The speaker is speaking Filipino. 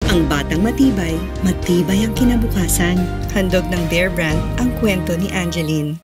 Ang batang matibay, matibay ang kinabukasan. Handog ng Bear Brand ang kwento ni Angeline.